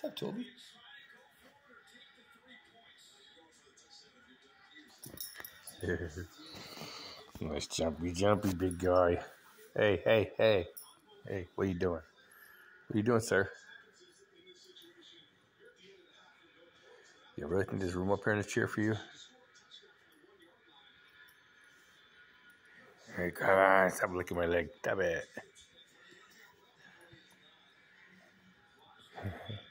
What's up, Toby? Nice jumpy big guy. Hey. Hey, what are you doing? What are you doing, sir? You really think there's room up here in this chair for you? Hey, come on, stop licking my leg. Stop it.